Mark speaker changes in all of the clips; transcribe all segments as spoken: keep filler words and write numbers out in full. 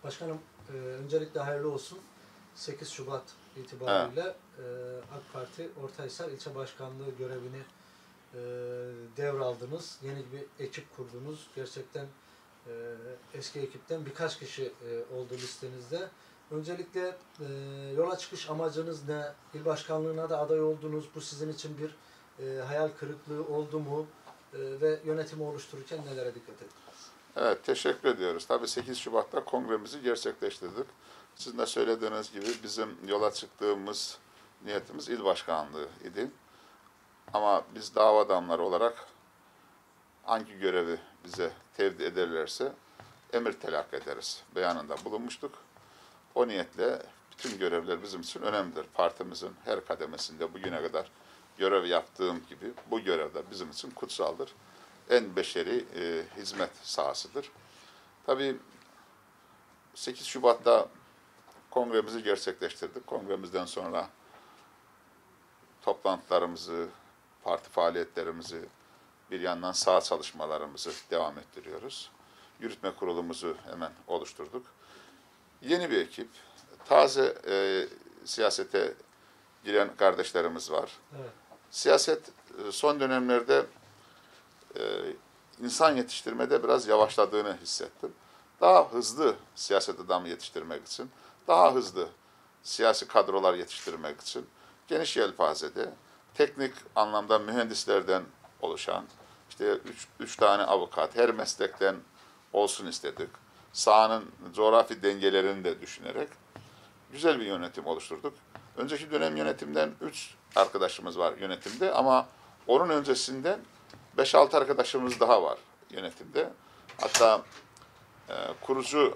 Speaker 1: Başkanım, e, öncelikle hayırlı olsun. sekiz Şubat itibariyle evet. e, AK Parti Ortahisar İlçe Başkanlığı görevini e, devraldınız. Yeni bir ekip kurdunuz. Gerçekten e, eski ekipten birkaç kişi e, oldu listenizde. Öncelikle e, yola çıkış amacınız ne? İl başkanlığına da aday oldunuz. Bu sizin için bir e, hayal kırıklığı oldu mu? E, ve yönetimi oluştururken nelere dikkat ettiniz?
Speaker 2: Evet, teşekkür ediyoruz. Tabii sekiz Şubat'ta kongremizi gerçekleştirdik. Sizin de söylediğiniz gibi bizim yola çıktığımız niyetimiz il başkanlığı idi. Ama biz dava adamları olarak hangi görevi bize tevdi ederlerse emir telakki ederiz beyanında bulunmuştuk. O niyetle bütün görevler bizim için önemlidir. Partimizin her kademesinde bugüne kadar görev yaptığım gibi bu görev de bizim için kutsaldır. En beşeri e, hizmet sahasıdır. Tabii sekiz Şubat'ta kongremizi gerçekleştirdik. Kongremizden sonra toplantılarımızı, parti faaliyetlerimizi, bir yandan saha çalışmalarımızı devam ettiriyoruz. Yürütme kurulumuzu hemen oluşturduk. Yeni bir ekip, taze e, siyasete giren kardeşlerimiz var. Evet. Siyaset son dönemlerde e, insan yetiştirmede biraz yavaşladığını hissettim. Daha hızlı siyaset adamı yetiştirmek için, daha hızlı siyasi kadrolar yetiştirmek için geniş yelpazede teknik anlamda mühendislerden oluşan, işte üç, üç tane avukat, her meslekten olsun istedik. Sahanın coğrafi dengelerini de düşünerek güzel bir yönetim oluşturduk. Önceki dönem yönetimden üç arkadaşımız var yönetimde ama onun öncesinden beş altı arkadaşımız daha var yönetimde. Hatta e, kurucu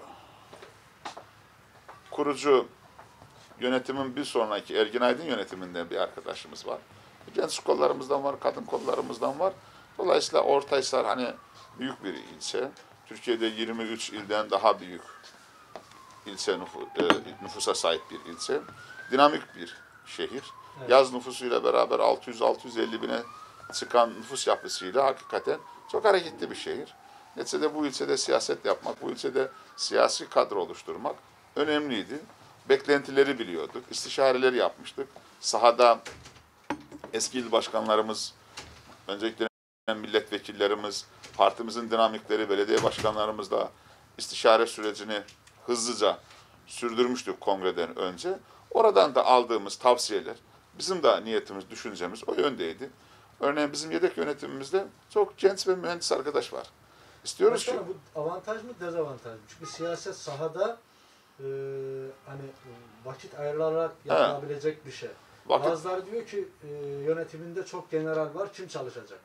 Speaker 2: kurucu yönetimin bir sonraki Ergin Aydın yönetiminde bir arkadaşımız var. Genç kollarımızdan var, kadın kollarımızdan var. Dolayısıyla Ortahisar hani büyük bir ilçe. Türkiye'de yirmi üç ilden daha büyük ilçe nüfu, e, nüfusa sahip bir ilçe. Dinamik bir şehir. Evet. Yaz nüfusuyla beraber altı yüz altı yüz elli bine çıkan nüfus yapısıyla hakikaten çok hareketli bir şehir. Neticede bu ilçede siyaset yapmak, bu ilçede siyasi kadro oluşturmak önemliydi. Beklentileri biliyorduk, istişareleri yapmıştık. Sahada eski il başkanlarımız, önceki dönem milletvekillerimiz, partimizin dinamikleri, belediye başkanlarımızla istişare sürecini hızlıca sürdürmüştük kongreden önce. Oradan da aldığımız tavsiyeler, bizim de niyetimiz, düşüncemiz o yöndeydi. Örneğin bizim yedek yönetimimizde çok genç ve mühendis arkadaş var. İstiyoruz
Speaker 1: Başkanım,
Speaker 2: ki...
Speaker 1: Bu avantaj mı, dezavantaj mı? Çünkü siyaset sahada e, hani vakit ayrılarak yapılabilecek evet. bir şey. Vakit... Bazıları diyor ki e, yönetiminde çok general var, kim çalışacak?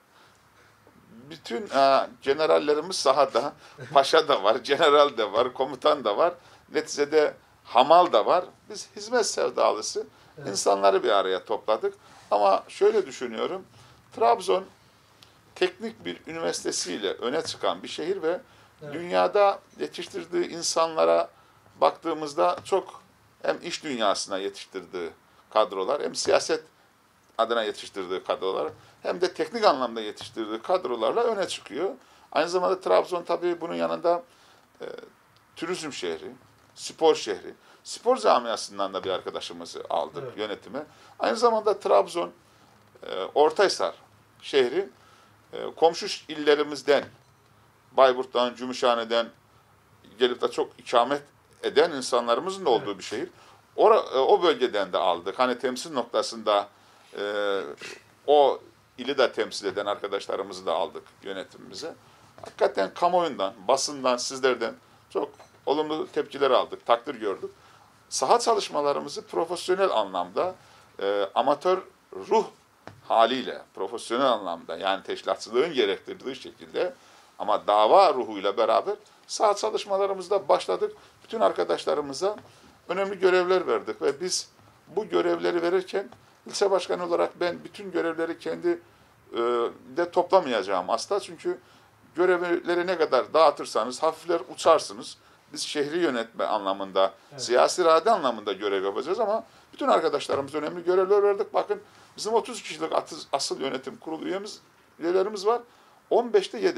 Speaker 2: Bütün e, generallerimiz sahada, paşa da var, general da var, komutan da var. Neticede hamal da var. Biz hizmet sevdalısı evet. insanları bir araya topladık. Ama şöyle düşünüyorum, Trabzon teknik bir üniversitesiyle öne çıkan bir şehir ve evet. dünyada yetiştirdiği insanlara baktığımızda çok hem iş dünyasına yetiştirdiği kadrolar, hem siyaset adına yetiştirdiği kadrolar, hem de teknik anlamda yetiştirdiği kadrolarla öne çıkıyor. Aynı zamanda Trabzon tabii bunun yanında e, turizm şehri, spor şehri. Spor camiasından da bir arkadaşımızı aldık evet. yönetime. Aynı zamanda Trabzon, e, Ortahisar şehri, e, komşu illerimizden, Bayburt'tan, Gümüşhane'den gelip de çok ikamet eden insanlarımızın da olduğu evet. bir şehir. O, o bölgeden de aldık. Hani temsil noktasında e, o ili de temsil eden arkadaşlarımızı da aldık yönetimimize. Hakikaten kamuoyundan, basından, sizlerden çok olumlu tepkiler aldık, takdir gördük. Saha çalışmalarımızı profesyonel anlamda, e, amatör ruh haliyle, profesyonel anlamda yani teşkilatçılığın gerektirdiği şekilde ama dava ruhuyla beraber saha çalışmalarımızda başladık. Bütün arkadaşlarımıza önemli görevler verdik ve biz bu görevleri verirken ilçe başkanı olarak ben bütün görevleri kendi e, de toplamayacağım asla. Çünkü görevleri ne kadar dağıtırsanız hafifler uçarsınız. Biz şehri yönetme anlamında, evet. siyasi irade anlamında görev yapacağız ama bütün arkadaşlarımız önemli görevler verdik. Bakın bizim otuz kişilik asıl yönetim kurulu üyemiz, üyelerimiz var. on beşte yedek.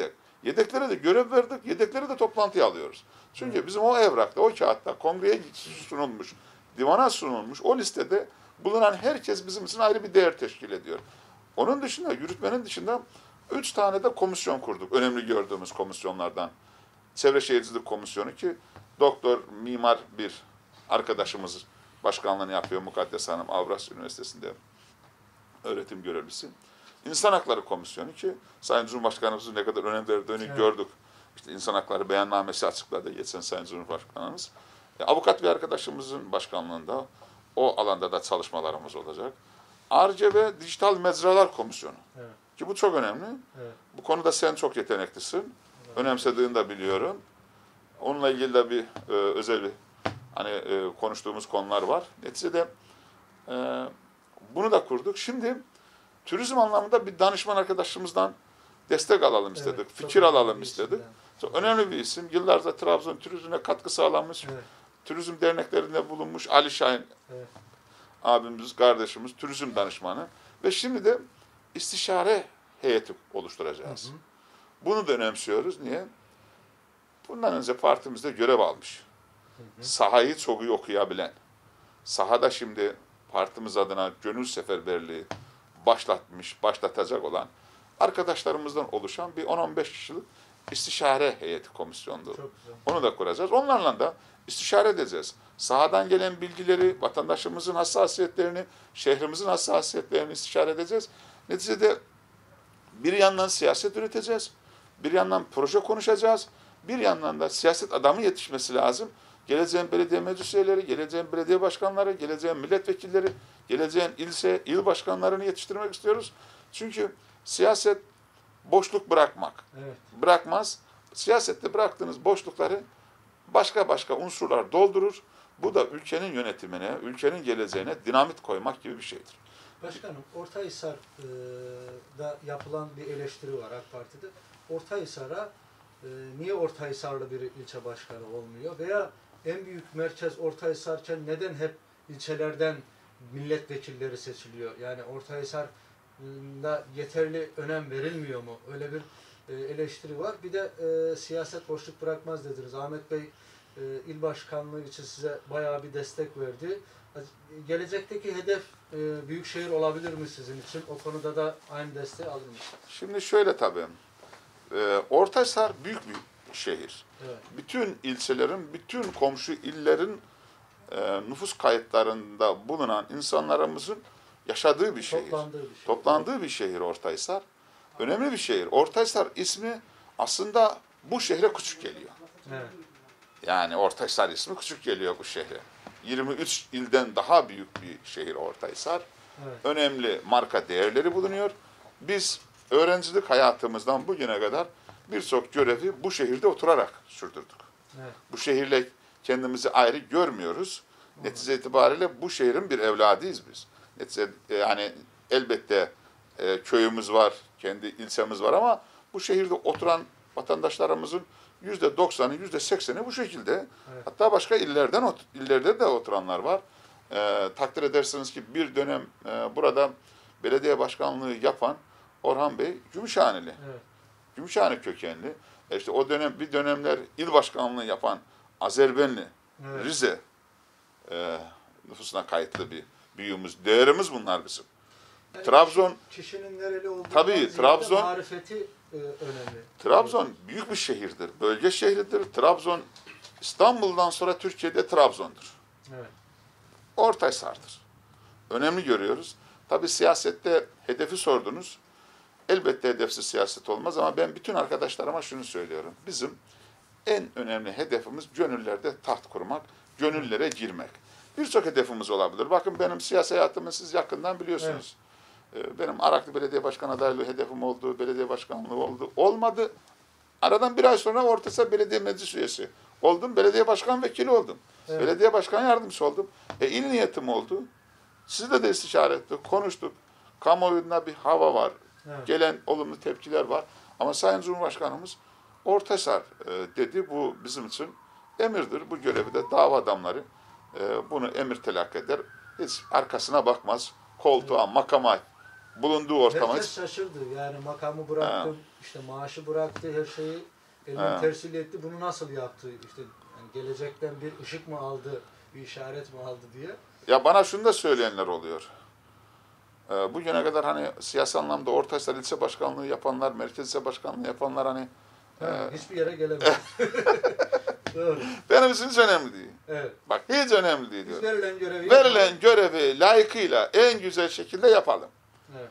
Speaker 2: Yedeklere de görev verdik, yedekleri de toplantıya alıyoruz. Çünkü bizim o evrakta, o kağıtta kongreye sunulmuş, divana sunulmuş o listede bulunan herkes bizim için ayrı bir değer teşkil ediyor. Onun dışında, yürütmenin dışında üç tane de komisyon kurduk. Önemli gördüğümüz komisyonlardan. Çevre Şehircilik Komisyonu ki doktor, mimar bir arkadaşımız başkanlığını yapıyor. Mukaddes Hanım Avrasya Üniversitesi'nde öğretim görevlisi. İnsan Hakları Komisyonu ki Sayın Cumhurbaşkanımızın ne kadar önem verdiğini evet. gördük. İşte İnsan Hakları Beyannamesi açıkladı geçen Sayın Cumhurbaşkanımız. E, avukat bir arkadaşımızın başkanlığında o alanda da çalışmalarımız olacak. Arge ve Dijital Mecralar Komisyonu. Evet. Ki bu çok önemli. Evet. Bu konuda sen çok yeteneklisin. Evet. Önemsediğini de biliyorum. Onunla ilgili de bir e, özel bir hani e, konuştuğumuz konular var. Neticede e, bunu da kurduk. Şimdi turizm anlamında bir danışman arkadaşımızdan destek alalım istedik. Evet, fikir alalım istedik. Yani. Çok önemli bir isim. Yıllarca Trabzon turizmine katkı sağlamış. Evet. Turizm derneklerinde bulunmuş Ali Şahin evet. abimiz, kardeşimiz, turizm danışmanı. Ve şimdi de istişare heyeti oluşturacağız. Hı hı. Bunu da önemsiyoruz. Niye? Bundan önce partimizde görev almış. Hı hı. Sahayı çok iyi okuyabilen, sahada şimdi partimiz adına gönül seferberliği başlatmış, başlatacak olan arkadaşlarımızdan oluşan bir on on beş kişilik istişare heyeti komisyonudur. Onu da kuracağız. Onlarla da istişare edeceğiz. Sahadan gelen bilgileri, vatandaşımızın hassasiyetlerini, şehrimizin hassasiyetlerini istişare edeceğiz. Neticede bir yandan siyaset üreteceğiz, bir yandan proje konuşacağız, bir yandan da siyaset adamı yetişmesi lazım. Geleceğin belediye meclis üyeleri, geleceğin belediye başkanları, geleceğin milletvekilleri, geleceğin ilse, il başkanlarını yetiştirmek istiyoruz. Çünkü siyaset boşluk bırakmak. Evet. Bırakmaz. Siyasette bıraktığınız boşlukları başka başka unsurlar doldurur. Bu da ülkenin yönetimine, ülkenin geleceğine dinamit koymak gibi bir şeydir.
Speaker 1: Başkanım, Ortahisar'da yapılan bir eleştiri var AK Parti'de. Ortahisar'a e, niye Ortahisarlı bir ilçe başkanı olmuyor? Veya en büyük merkez Ortahisar'ken neden hep ilçelerden milletvekilleri seçiliyor? Yani Ortahisar'da yeterli önem verilmiyor mu? Öyle bir e, eleştiri var. Bir de e, siyaset boşluk bırakmaz dediniz. Ahmet Bey e, il başkanlığı için size bayağı bir destek verdi. Gelecekteki hedef e, büyükşehir olabilir mi sizin için? O konuda da aynı desteği alır mısınız?
Speaker 2: Şimdi şöyle tabii. E, Ortahisar büyük bir şehir. Evet. Bütün ilçelerin, bütün komşu illerin e, nüfus kayıtlarında bulunan insanlarımızın yaşadığı bir şehir.
Speaker 1: Toplandığı bir şehir.
Speaker 2: Toplandığı bir şehir Ortahisar. Önemli bir şehir. Ortahisar ismi aslında bu şehre küçük geliyor. Evet. Yani Ortahisar ismi küçük geliyor bu şehre. yirmi üç ilden daha büyük bir şehir Ortahisar. Evet. Önemli marka değerleri bulunuyor. Biz öğrencilik hayatımızdan bugüne kadar birçok görevi bu şehirde oturarak sürdürdük. Evet. Bu şehirle kendimizi ayrı görmüyoruz. Evet. Netice itibariyle bu şehrin bir evladıyız biz. Netice, yani elbette e, köyümüz var, kendi ilçemiz var ama bu şehirde oturan vatandaşlarımızın yüzde doksanı, yüzde sekseni bu şekilde. Evet. Hatta başka illerden illerde de oturanlar var. E, takdir edersiniz ki bir dönem e, burada belediye başkanlığı yapan Orhan Bey Gümüşhaneli. Evet. Gümüşhane kökenli. E işte o dönem bir dönemler il başkanlığı yapan Azerbenli, evet. Rize e, nüfusuna kayıtlı bir büyüğümüz, değerimiz bunlar bizim. Yani Trabzon
Speaker 1: kişinin nereli olduğu
Speaker 2: tabii Trabzon
Speaker 1: marifeti e, önemli.
Speaker 2: Trabzon büyük bir şehirdir. Bölge şehridir. Trabzon İstanbul'dan sonra Türkiye'de Trabzon'dur. Evet. Ortahisar'dır. Önemli görüyoruz. Tabii siyasette hedefi sordunuz. Elbette hedefsiz siyaset olmaz ama ben bütün arkadaşlarıma şunu söylüyorum. Bizim en önemli hedefimiz gönüllerde taht kurmak, gönüllere girmek. Birçok hedefimiz olabilir. Bakın benim siyasi hayatımı siz yakından biliyorsunuz. Evet. Benim Araklı Belediye Başkanı adaylığı hedefim oldu, belediye başkanlığı oldu. Olmadı. Aradan bir ay sonra Ortahisar Belediye Meclis üyesi oldum, belediye başkan vekili oldum. Evet. Belediye başkan yardımcısı oldum. E, il niyetim oldu. Sizle de istişare ettik, konuştuk. Kamuoyunda bir hava var. Evet. Gelen olumlu tepkiler var. Ama Sayın Cumhurbaşkanımız Ortahisar e, dedi. Bu bizim için emirdir. Bu görevi de dava adamları e, bunu emir telakki eder. Hiç arkasına bakmaz. Koltuğa, evet. makama bulunduğu ortama
Speaker 1: Herkes şaşırdı. Yani makamı bıraktım, işte maaşı bıraktı, her şeyi elinden
Speaker 2: He.
Speaker 1: tersil etti. Bunu nasıl yaptı? İşte yani gelecekten bir ışık mı aldı, bir işaret mi aldı diye.
Speaker 2: Ya bana şunu da söyleyenler oluyor. Ee, bugüne kadar hani siyasi anlamda Ortahisar ilçe başkanlığı yapanlar, merkez ilçe başkanlığı yapanlar hani
Speaker 1: Ha,
Speaker 2: e,
Speaker 1: hiçbir yere gelemiyor. Doğru.
Speaker 2: benim için hiç önemli değil.
Speaker 1: Evet.
Speaker 2: Bak hiç önemli değil
Speaker 1: Biz
Speaker 2: diyor.
Speaker 1: verilen görevi
Speaker 2: Verilen
Speaker 1: yapalım.
Speaker 2: görevi layıkıyla en güzel şekilde yapalım.
Speaker 1: Evet.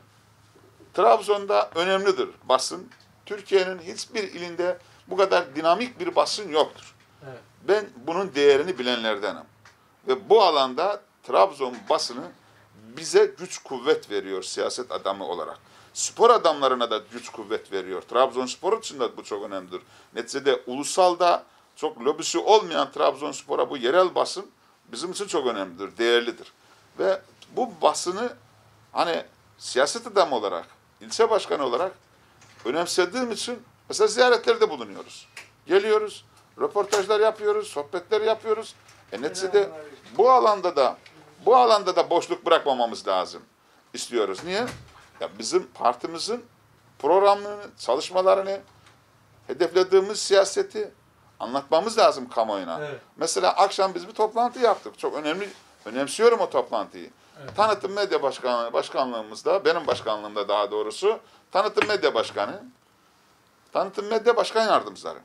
Speaker 2: Trabzon'da önemlidir basın. Türkiye'nin hiçbir ilinde bu kadar dinamik bir basın yoktur.
Speaker 1: Evet.
Speaker 2: Ben bunun değerini bilenlerdenim. Ve bu alanda Trabzon basını bize güç kuvvet veriyor siyaset adamı olarak. Spor adamlarına da güç kuvvet veriyor. Trabzonspor için de bu çok önemlidir. Neticede ulusalda çok lobisi olmayan Trabzonspor'a bu yerel basın bizim için çok önemlidir, değerlidir. Ve bu basını hani siyaset adamı olarak, ilçe başkanı olarak önemsediğim için mesela ziyaretlerde bulunuyoruz. Geliyoruz, röportajlar yapıyoruz, sohbetler yapıyoruz. E neticede bu alanda da bu alanda da boşluk bırakmamamız lazım istiyoruz. Niye? Ya bizim partimizin programını, çalışmalarını, hedeflediğimiz siyaseti anlatmamız lazım kamuoyuna.
Speaker 1: Evet.
Speaker 2: Mesela akşam biz bir toplantı yaptık. Çok önemli, önemsiyorum o toplantıyı.
Speaker 1: Evet.
Speaker 2: Tanıtım Medya Başkanlığı, Başkanlığımızda, benim başkanlığımda daha doğrusu, Tanıtım Medya Başkanı, Tanıtım Medya Başkan Yardımcıları,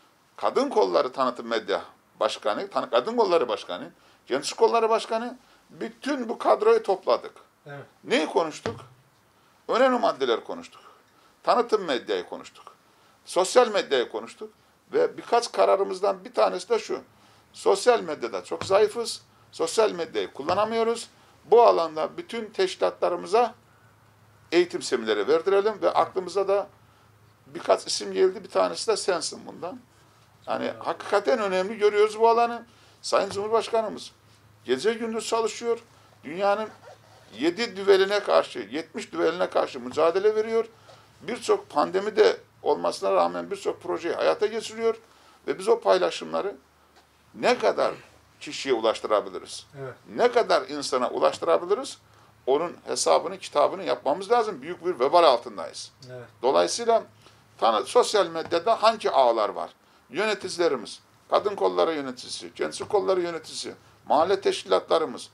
Speaker 2: Kadın Kolları Tanıtım Medya Başkanı, Kadın Kolları Başkanı, Gençlik Kolları Başkanı, bütün bu kadroyu topladık.
Speaker 1: Evet.
Speaker 2: Neyi konuştuk? Önemli maddeler konuştuk. Tanıtım medyayı konuştuk. Sosyal medyayı konuştuk. Ve birkaç kararımızdan bir tanesi de şu. Sosyal medyada çok zayıfız. Sosyal medyayı kullanamıyoruz. Bu alanda bütün teşkilatlarımıza eğitim seminerleri verdirelim ve aklımıza da birkaç isim geldi. Bir tanesi de sensin bundan. Yani
Speaker 1: Evet.
Speaker 2: hakikaten önemli görüyoruz bu alanı. Sayın Cumhurbaşkanımız gece gündüz çalışıyor. Dünyanın yedi düveline karşı, yetmiş düveline karşı mücadele veriyor. Birçok pandemi de olmasına rağmen birçok projeyi hayata geçiriyor. Ve biz o paylaşımları ne kadar kişiye ulaştırabiliriz?
Speaker 1: Evet.
Speaker 2: Ne kadar insana ulaştırabiliriz? Onun hesabını, kitabını yapmamız lazım. Büyük bir vebal altındayız.
Speaker 1: Evet.
Speaker 2: Dolayısıyla tanı, sosyal medyada hangi ağlar var? Yöneticilerimiz, kadın kolları yöneticisi, gençlik kolları yöneticisi, mahalle teşkilatlarımız,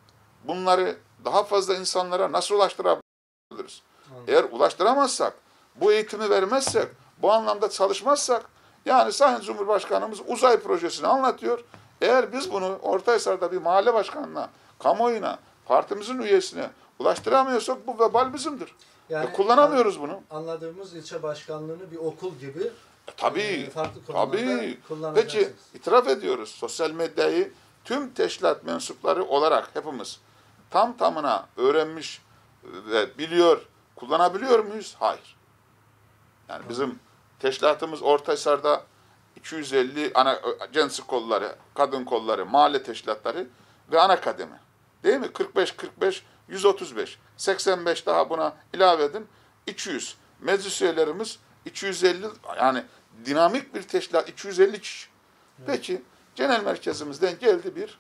Speaker 2: bunları daha fazla insanlara nasıl ulaştırabiliriz?
Speaker 1: Anladım.
Speaker 2: Eğer ulaştıramazsak, bu eğitimi vermezsek, bu anlamda çalışmazsak, yani Sayın Cumhurbaşkanımız uzay projesini anlatıyor. Eğer biz bunu Ortahisar'da bir mahalle başkanına, kamuoyuna, partimizin üyesine ulaştıramıyorsak bu vebal bizimdir.
Speaker 1: Yani
Speaker 2: e kullanamıyoruz bunu.
Speaker 1: Anladığımız ilçe başkanlığını bir okul gibi
Speaker 2: E, tabii,
Speaker 1: e, farklı konularda
Speaker 2: tabii.
Speaker 1: kullanacaksınız.
Speaker 2: Peki, itiraf ediyoruz. Sosyal medyayı tüm teşkilat mensupları olarak hepimiz tam tamına öğrenmiş ve biliyor, kullanabiliyor muyuz? Hayır. Yani bizim teşkilatımız Ortahisar'da iki yüz elli ana gençlik kolları, kadın kolları, mahalle teşkilatları ve ana kademi. Değil mi? kırk beş kırk beş, yüz otuz beş, seksen beş daha buna ilave edin. iki yüz. Meclis üyelerimiz iki yüz elli, yani dinamik bir teşkilat iki yüz elli kişi. Peki genel merkezimizden geldi bir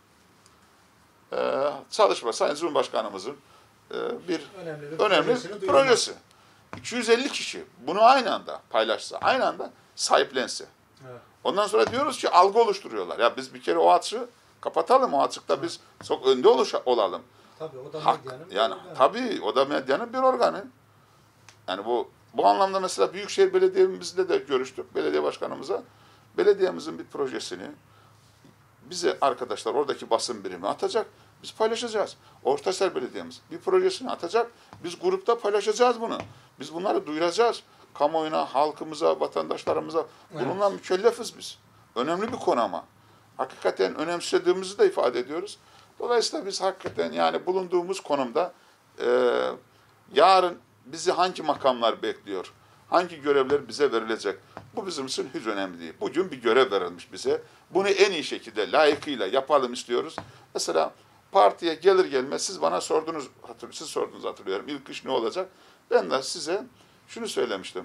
Speaker 2: e, çalışma. Sayın Cumhurbaşkanımızın e, bir
Speaker 1: Önemli bir
Speaker 2: önemli
Speaker 1: projesini duyurmak.
Speaker 2: projesi. iki yüz elli kişi bunu aynı anda paylaşsa, aynı anda sahiplense.
Speaker 1: Evet.
Speaker 2: Ondan sonra diyoruz ki algı oluşturuyorlar. Ya biz bir kere o açığı kapatalım. O açıkta biz çok önde oluş olalım.
Speaker 1: Tabii o da
Speaker 2: Hak,
Speaker 1: medyanın bir
Speaker 2: yani
Speaker 1: organı.
Speaker 2: tabii o da medyanın bir organı. Yani bu bu anlamda mesela Büyükşehir Belediye'mizle de görüştük. Belediye başkanımıza belediyemizin bir projesini bize arkadaşlar oradaki basın birimi atacak. Biz paylaşacağız. Ortahisar Belediye'miz bir projesini atacak. Biz grupta paylaşacağız bunu. Biz bunları duyuracağız. Kamuoyuna, halkımıza, vatandaşlarımıza. Bununla
Speaker 1: Evet.
Speaker 2: mükellefiz biz. Önemli bir konu ama. Hakikaten önemsediğimizi de ifade ediyoruz. Dolayısıyla biz hakikaten yani bulunduğumuz konumda e, yarın bizi hangi makamlar bekliyor? Hangi görevler bize verilecek? Bu bizim için hiç önemli değil. Bugün bir görev verilmiş bize. Bunu en iyi şekilde layıkıyla yapalım istiyoruz. Mesela partiye gelir gelmez siz bana sordunuz, siz sordunuz hatırlıyorum. İlk iş ne olacak? Ben de size şunu söylemiştim.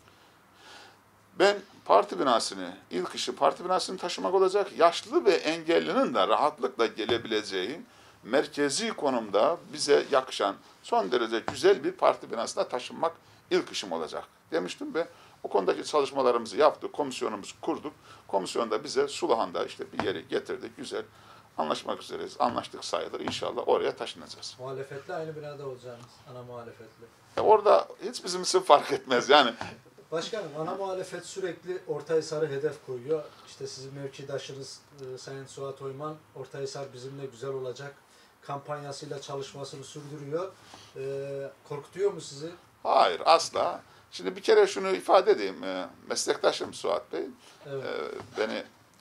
Speaker 2: Ben parti binasını, ilk işi parti binasını taşımak olacak. Yaşlı ve engellinin de rahatlıkla gelebileceği merkezi konumda bize yakışan son derece güzel bir parti binasına taşınmak ilk işim olacak demiştim ve o konudaki çalışmalarımızı yaptık, komisyonumuzu kurduk. Komisyon da bize Suluhan'da işte bir yeri getirdi, güzel. Anlaşmak üzereyiz, anlaştık sayılır. İnşallah oraya taşınacağız.
Speaker 1: Muhalefetle aynı binada olacağınız, ana muhalefetle.
Speaker 2: E orada hiç bizim için fark etmez yani.
Speaker 1: Başkanım, ana muhalefet sürekli Ortahisar'ı hedef koyuyor. İşte sizin mevkidaşınız e, Sayın Suat Oyman, Ortahisar bizimle güzel olacak kampanyasıyla çalışmasını sürdürüyor. E, korkutuyor mu sizi?
Speaker 2: Hayır, asla. Şimdi bir kere şunu ifade edeyim. E, meslektaşım Suat Bey
Speaker 1: Evet.
Speaker 2: e, beni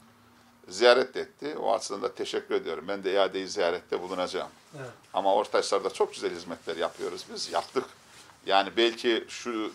Speaker 2: ziyaret etti. O açıdan teşekkür ediyorum. Ben de iadeyi ziyarette bulunacağım.
Speaker 1: Evet.
Speaker 2: Ama Ortahisar'da çok güzel hizmetler yapıyoruz biz. Yaptık. Yani belki şunu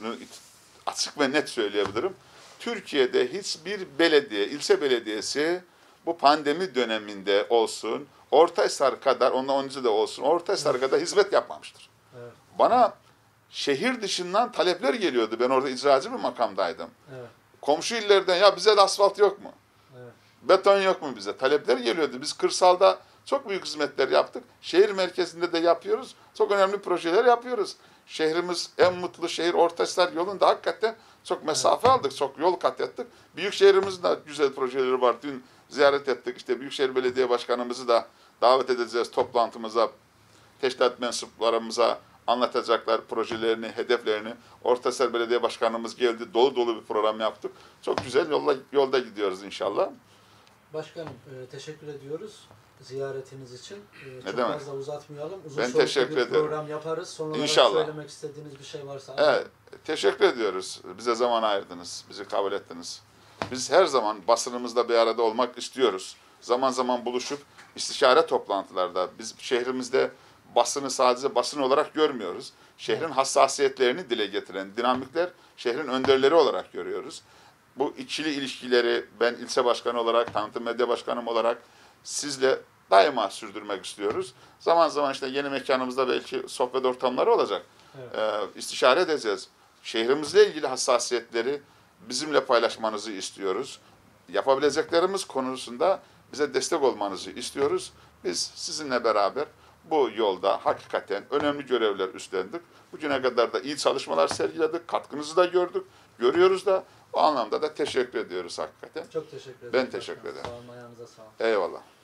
Speaker 2: açık ve net söyleyebilirim. Türkiye'de hiçbir belediye, ilçe belediyesi bu pandemi döneminde olsun, Ortahisar kadar, ondan önce de olsun, Ortahisar
Speaker 1: Evet.
Speaker 2: kadar hizmet yapmamıştır.
Speaker 1: Evet.
Speaker 2: Bana şehir dışından talepler geliyordu. Ben orada icracı bir makamdaydım.
Speaker 1: Evet.
Speaker 2: Komşu illerden ya bize de asfalt yok mu?
Speaker 1: Evet.
Speaker 2: Beton yok mu bize? Talepler geliyordu. Biz kırsalda çok büyük hizmetler yaptık. Şehir merkezinde de yapıyoruz. Çok önemli projeler yapıyoruz. Şehrimiz en mutlu şehir Ortahisar yolunda hakikaten çok mesafe evet. aldık. Çok yol kat ettik. Büyük şehrimizin de güzel projeleri var. Dün ziyaret ettik. İşte Büyükşehir Belediye Başkanımızı da davet edeceğiz toplantımıza. Teşkilat mensuplarımıza anlatacaklar projelerini, hedeflerini. Ortahisar Belediye Başkanımız geldi. Dolu dolu bir program yaptık. Çok güzel yolda, yolda gidiyoruz inşallah.
Speaker 1: Başkanım e, teşekkür ediyoruz ziyaretiniz için. E,
Speaker 2: ne
Speaker 1: çok
Speaker 2: demek?
Speaker 1: fazla uzatmayalım. Uzun
Speaker 2: Ben
Speaker 1: soluklu
Speaker 2: teşekkür
Speaker 1: bir
Speaker 2: ederim.
Speaker 1: program yaparız. Son olarak
Speaker 2: İnşallah.
Speaker 1: söylemek istediğiniz bir şey varsa.
Speaker 2: Evet, teşekkür ediyoruz. Bize zaman ayırdınız, bizi kabul ettiniz. Biz her zaman basınımızla bir arada olmak istiyoruz. Zaman zaman buluşup istişare toplantılarda biz şehrimizde basını sadece basın olarak görmüyoruz. Şehrin hassasiyetlerini dile getiren dinamikler şehrin önderleri olarak görüyoruz. Bu ikili ilişkileri ben ilçe başkanı olarak, tanıtım medya başkanım olarak sizle daima sürdürmek istiyoruz. Zaman zaman işte yeni mekanımızda belki sohbet ortamları olacak.
Speaker 1: Evet.
Speaker 2: Ee, istişare edeceğiz. Şehrimizle ilgili hassasiyetleri bizimle paylaşmanızı istiyoruz. Yapabileceklerimiz konusunda bize destek olmanızı istiyoruz. Biz sizinle beraber bu yolda hakikaten önemli görevler üstlendik. Bugüne kadar da iyi çalışmalar sergiledik. Katkınızı da gördük. Görüyoruz da o anlamda da teşekkür ediyoruz hakikaten.
Speaker 1: Çok teşekkür ederim.
Speaker 2: Ben teşekkür
Speaker 1: başkanım.
Speaker 2: ederim.
Speaker 1: Sağ olun, ayağınıza sağlık.
Speaker 2: Eyvallah.